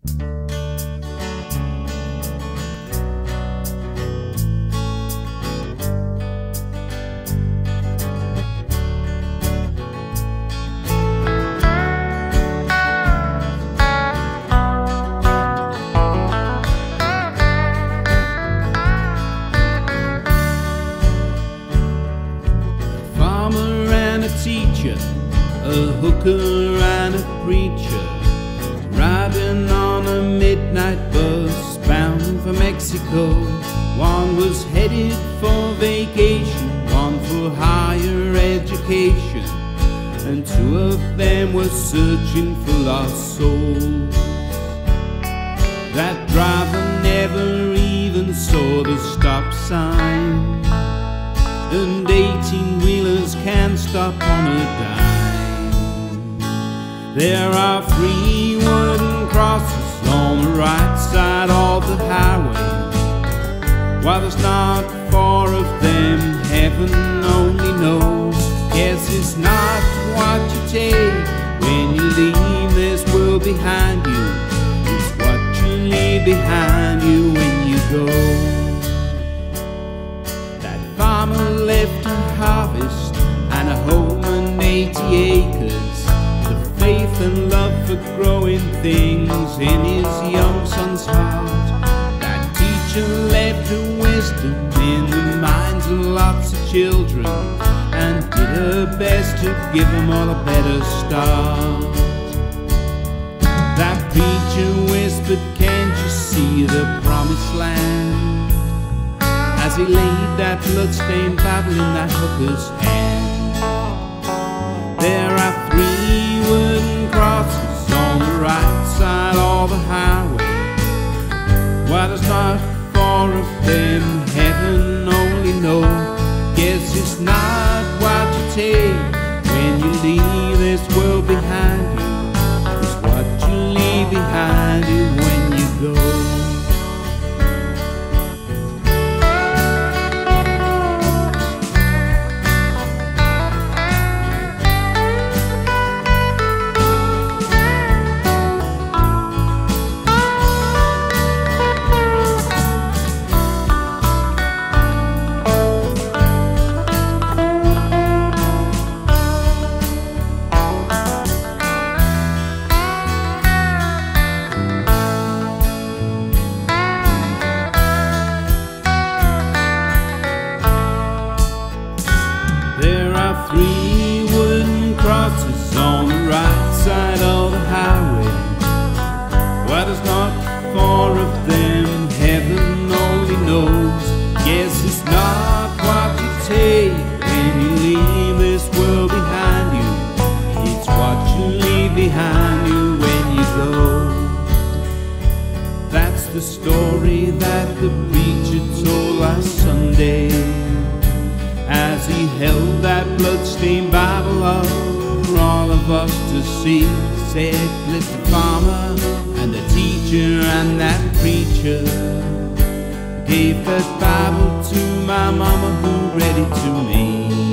Teacher, a hooker and a preacher, riding on a midnight bus bound for Mexico. One was headed for vacation, one for higher education, and two of them were searching for lost souls. That driver never even saw the stop sign, and 18-wheelers can't stop on a dime. There are 3 wooden crosses on the right side of the highway. While there's not 4 of them, heaven only knows. Guess it's not what you take when you leave this world behind you. It's what you leave behind you when you go. Farmer left a harvest and a home and 80 acres, the faith and love for growing things in his young son's heart. That teacher left her wisdom in the minds of lots of children, and did her best to give them all a better start. That preacher whispered, "Can't you see the promised land?" as he laid that bloodstained Bible in that hooker's hand. There are 3 wooden crosses on the right side of the highway. Why there's not 4 of them, heaven only knows. Guess it's not what you take when you leave this world behind you. It's what you leave behind you when you go. There are 3 wooden crosses on the right side of the highway. Why there's not 4 of them, heaven only knows. Guess it's not what you take when you leave this world behind you. It's what you leave behind you when you go. That's the story that the preacher told last Sunday, as he held that bloodstained Bible up for all of us to see. Said, "Listen, farmer and the teacher and that preacher gave that Bible to my mama who read it to me.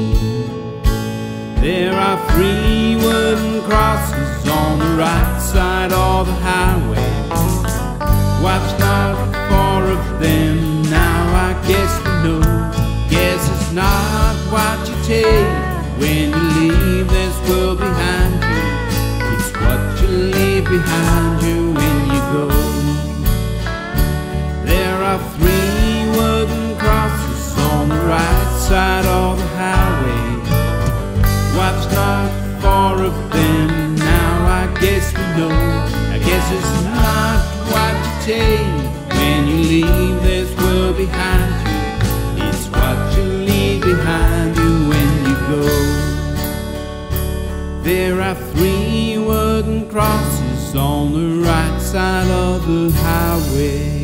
There are 3 wooden crosses on the right side of the highway. Why there's not 4 of them, now I guess we know. Guess it's not what you take when you leave this world behind you. It's what you leave behind you when you go. There are 3 wooden crosses on the right side of the highway. Why there's not 4 of them, now I guess we know. I guess it's not what you take when you leave this world behind you. It's what you leave behind you when you go. There are 3 wooden crosses on the right side of the highway.